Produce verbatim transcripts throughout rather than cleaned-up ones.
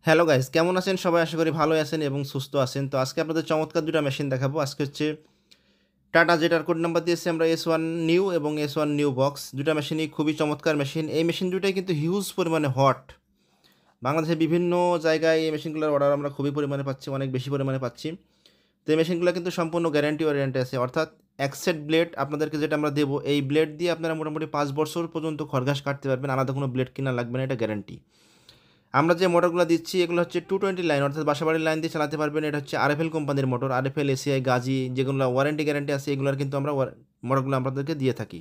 Hello guys, কেমন আছেন সবাই? আশা করি ভালোই আছেন এবং সুস্থ আছেন। তো আজকে আপনাদের চমৎকার দুটা মেশিন দেখাবো। আজকে হচ্ছে টাটা যেটার কোড নাম্বার দিয়েছি আমরা এস ওয়ান নিউ এবং এস ওয়ান নিউ বক্স। দুটা মেশিনই খুবই চমৎকার মেশিন। এই মেশিন দুটাই কিন্তু হিউজ পরিমাণে হট। বাংলাদেশের বিভিন্ন জায়গায় এই মেশিনগুলোর অর্ডার আমরা খুবই পরিমাণে পাচ্ছি, অনেক বেশি পরিমাণে পাচ্ছি। তো এই মেশিনগুলো কিন্তু সম্পূর্ণ গ্যারান্টি ওয়ারেন্টি আছে, অর্থাৎ এক সেট ব্লেড আপনাদেরকে যেটা আমরা দেবো, এই ব্লেড দিয়ে আপনারা মোটামুটি পাঁচ বছর পর্যন্ত খড়ঘাস কাটতে পারবেন, আলাদা কোনো ব্লেড কেনা লাগবে না, এটা গ্যারান্টি। আমরা যে মোটরগুলো দিচ্ছি এগুলো হচ্ছে টু টোয়েন্টি লাইন, অর্থাৎ বাসাবাড়ির লাইন দিয়ে চালাতে পারবেন। এটা হচ্ছে আরএফএল কোম্পানির মোটর, আরএফএল, এসিআই, গাজি, যেগুলো ওয়ারেন্টি গ্যারান্টি আছে এগুলোর কিন্তু আমরা মোটরগুলো আপনাদেরকে দিয়ে থাকি।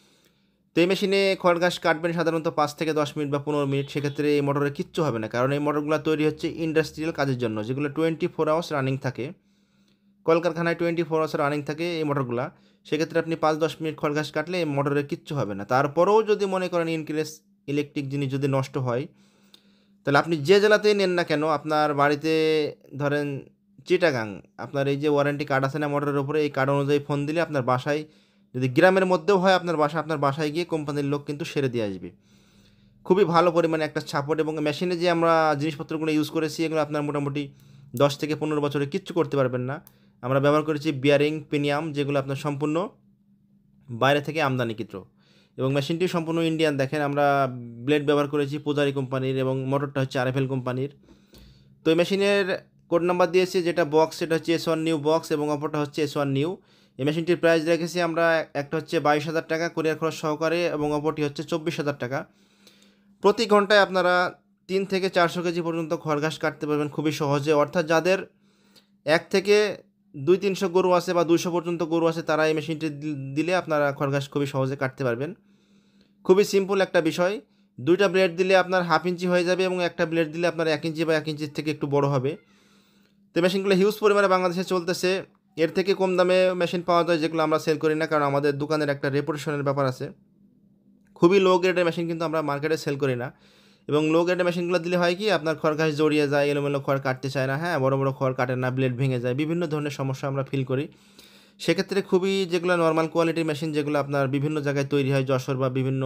তো এই মেশিনে খড় ঘাস কাটবেন সাধারণত পাঁচ থেকে দশ মিনিট বা পনেরো মিনিট, সেক্ষেত্রে এই মোটরে কিচ্ছু হবে না, কারণ এই মোটরগুলো তৈরি হচ্ছে ইন্ডাস্ট্রিয়াল কাজের জন্য, যেগুলো টোয়েন্টি ফোর আওয়ার্স রানিং থাকে, কলকারখানায় টোয়েন্টি ফোর আওয়ার্স রানিং থাকে এই মোটরগুলো। সেক্ষেত্রে আপনি পাঁচ দশ মিনিট খড় ঘাস কাটলে এই মোটরে কিচ্ছু হবে না। তারপরেও যদি মনে করেন ইনকেস ইলেকট্রিক জিনিস যদি নষ্ট হয়, তাহলে আপনি যে জেলাতেই নেন না কেন, আপনার বাড়িতে ধরেন চিটাগাং, আপনার এই যে ওয়ারেন্টি কার্ড আছে না মোটরের উপরে, এই কার্ড অনুযায়ী ফোন দিলে আপনার বাসায়, যদি গ্রামের মধ্যেও হয় আপনার বাসা, আপনার বাসায় গিয়ে কোম্পানির লোক কিন্তু সেরে দিয়ে আসবে। খুবই ভালো পরিমাণে একটা সাপোর্ট, এবং মেশিনে যে আমরা জিনিসপত্রগুলো ইউজ করেছি এগুলো আপনার মোটামুটি দশ থেকে পনেরো বছরে কিচ্ছু করতে পারবেন না। আমরা ব্যবহার করেছি বিয়ারিং পিনিয়াম, যেগুলো আপনার সম্পূর্ণ বাইরে থেকে আমদানিকৃত, এবং মেশিনটি সম্পূর্ণ ইন্ডিয়ান। দেখেন আমরা ব্লেড ব্যবহার করেছি পূজারি কোম্পানির, এবং মোটরটা হচ্ছে আরএফএল কোম্পানির। তো এই মেশিনের কোড নাম্বার দিয়েছি যেটা বক্স, সেটা হচ্ছে এস ওয়ান নিউ বক্স, এবং অপরটা হচ্ছে এস ওয়ান নিউ। এই মেশিনটির প্রাইস রেখেছি আমরা, একটা হচ্ছে বাইশ হাজার টাকা কুরিয়ার খরচ সহকারে, এবং অপরটি হচ্ছে চব্বিশ হাজার টাকা। প্রতি ঘন্টায় আপনারা তিন থেকে চারশো কেজি পর্যন্ত খড়ঘাস কাটতে পারবেন খুবই সহজে, অর্থাৎ যাদের এক থেকে দুই তিনশো গরু আছে বা দুইশো পর্যন্ত গরু আছে, তারা এই মেশিনটি দিলে আপনারা খড়ঘাস খুবই সহজে কাটতে পারবেন। খুবই সিম্পল একটা বিষয়। দুইটা ব্লেড দিলে আপনার হাফ ইঞ্চি হয়ে যাবে, এবং একটা ব্লেড দিলে আপনার এক ইঞ্চি বা এক ইঞ্চির থেকে একটু বড় হবে। তো মেশিনগুলো হিউজ পরিমাণে বাংলাদেশে চলতেছে। এর থেকে কম দামে মেশিন পাওয়া যায়, যেগুলো আমরা সেল করি না, কারণ আমাদের দোকানের একটা রেপুটেশনের ব্যাপার আছে। খুবই লো গ্রেডের মেশিন কিন্তু আমরা মার্কেটে সেল করি না, এবং লো গ্রেডের মেশিনগুলো দিলে হয় কি, আপনার খড়ঘাস জড়িয়ে যায়, এলোমেলো খড় কাটতে চায় না, হ্যাঁ, বড় বড় খড় কাটে না, ব্লেড ভেঙে যায়, বিভিন্ন ধরনের সমস্যা আমরা ফিল করি। সেক্ষেত্রে খুবই যেগুলো নর্মাল কোয়ালিটির মেশিন, যেগুলো আপনার বিভিন্ন জায়গায় তৈরি হয়, যশোর বা বিভিন্ন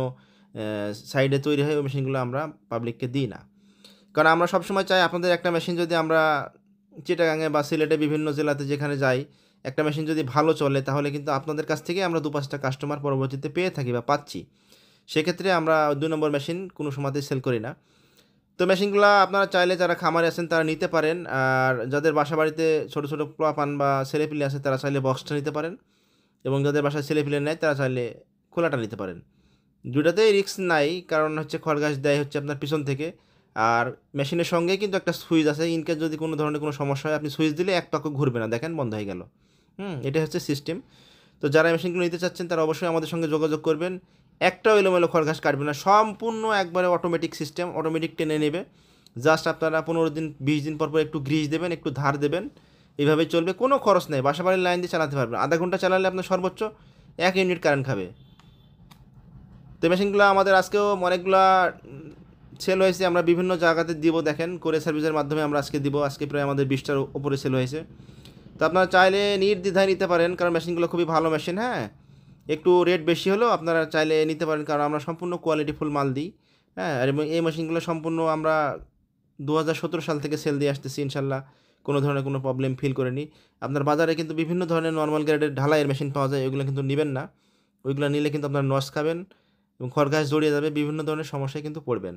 সাইডে তৈরি হয়, ওই মেশিনগুলো আমরা পাবলিককে দিই না, কারণ আমরা সবসময় চাই আপনাদের একটা মেশিন যদি আমরা চিটাগাঙে বা সিলেটে বিভিন্ন জেলাতে যেখানে যাই, একটা মেশিন যদি ভালো চলে, তাহলে কিন্তু আপনাদের কাছ থেকে আমরা দু পাঁচটা কাস্টমার পরবর্তীতে পেয়ে থাকি বা পাচ্ছি। সেক্ষেত্রে আমরা দুই নম্বর মেশিন কোনো সময়তেই সেল করি না। তো মেশিনগুলো আপনারা চাইলে যারা খামারে আছেন তারা নিতে পারেন, আর যাদের বাসা বাড়িতে ছোটো ছোটো পোলাপান বা ছেলেপিলে আছে তারা চাইলে বক্সটা নিতে পারেন, এবং যাদের বাসায় ছেলেপিলে নেয় তারা চাইলে খোলাটা নিতে পারেন। দুটাতেই রিস্ক নাই, কারণ হচ্ছে খড়ঘাস দেয় হচ্ছে আপনার পিছন থেকে, আর মেশিনের সঙ্গেই কিন্তু একটা সুইচ আছে, ইনকেস যদি কোনো ধরনের কোনো সমস্যা হয় আপনি সুইচ দিলে এক পাকও ঘুরবে না, দেখেন বন্ধ হয়ে গেল। হুম, এটা হচ্ছে সিস্টেম। তো যারা মেশিনগুলো নিতে চাচ্ছেন তারা অবশ্যই আমাদের সঙ্গে যোগাযোগ করবেন। একটাও এলোমেলো খড়ঘাস কাটবে না, সম্পূর্ণ একবারে অটোমেটিক সিস্টেম, অটোমেটিক টেনে নেবে। জাস্ট আপনারা পনেরো দিন বিশ দিন পর পর একটু গ্রিজ দেবেন, একটু ধার দেবেন, এইভাবেই চলবে, কোনো খরচ নেই। বাসাবাড়ির লাইন দিয়ে চালাতে পারবেন, আধা ঘন্টা চালালে আপনার সর্বোচ্চ এক ইউনিট কারেন্ট খাবে। তো মেশিনগুলো আমাদের আজকেও অনেকগুলা সেল হয়েছে, আমরা বিভিন্ন জায়গাতে দিব, দেখেন করে সার্ভিসের মাধ্যমে আমরা আজকে দিব, আজকে প্রায় আমাদের বিশটার উপরে সেল হয়েছে। তো আপনারা চাইলে নির্দ্বিধায় নিতে পারেন, কারণ মেশিনগুলো খুবই ভালো মেশিন, হ্যাঁ, একটু রেট বেশি হলেও আপনারা চাইলে নিতে পারেন, কারণ আমরা সম্পূর্ণ কোয়ালিটিফুল মাল দিই, হ্যাঁ। আর এবং এই মেশিনগুলো সম্পূর্ণ আমরা দু হাজার সতেরো সাল থেকে সেল দিয়ে আসতেছি, ইনশাল্লাহ কোনো ধরনের কোনো প্রবলেম ফিল করেনি। আপনার বাজারে কিন্তু বিভিন্ন ধরনের নর্মাল গ্রেডের ঢালাইয়ের মেশিন পাওয়া যায়, ওইগুলো কিন্তু নেবেন না, ওইগুলো নিলে কিন্তু আপনার নস খাবেন এবং খড়ঘাস জড়িয়ে যাবে, বিভিন্ন ধরনের সমস্যায় কিন্তু পড়বেন।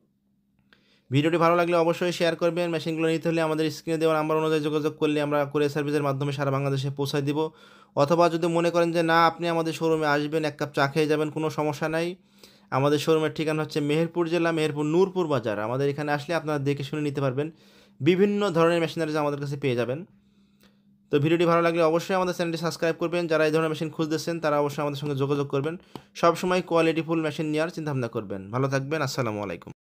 ভিডিওটি ভালো লাগলে অবশ্যই শেয়ার করবেন। মেশিনগুলো নিতে হলে আমাদের স্ক্রিনে দেওয়া নাম্বার অনুযায়ী যোগাযোগ করলে আমরা কুরিয়ার সার্ভিসের মাধ্যমে সারা বাংলাদেশে পৌঁছায় দিব। অথবা যদি মনে করেন যে না, আপনি আমাদের শোরুমে আসবেন, এক কাপ চা খেয়ে যাবেন, কোনো সমস্যা নাই। আমাদের শোরুমের ঠিকানা হচ্ছে মেহেরপুর জেলা, মেহেরপুর নূরপুর বাজার। আমাদের এখানে আসলে আপনারা দেখে শুনে নিতে পারবেন, বিভিন্ন ধরনের মেশিনারিজ আমাদের কাছে পেয়ে যাবেন। তো ভিডিওটি ভালো লাগলে অবশ্যই আমাদের চ্যানেলটি সাবস্ক্রাইব করবেন। যারা এই ধরনের মেশিন খুঁজতেছেন তারা অবশ্যই আমাদের সঙ্গে যোগাযোগ করবেন। সবসময় কোয়ালিটিফুল মেশিন নেওয়ার চিন্তাভাবনা করবেন। ভালো থাকবেন, আসসালামু আলাইকুম।